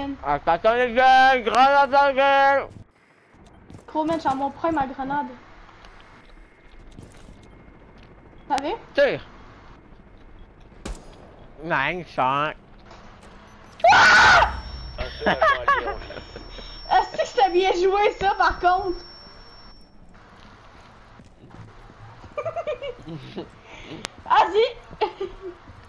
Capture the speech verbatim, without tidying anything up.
man. Attention les gars, grenade dans la gueule! Gros, man, j'ai mon prime à grenade. T'as vu? Tire! Nice shot! Ah! Est-ce que c'était bien joué ça par contre? Vas-y!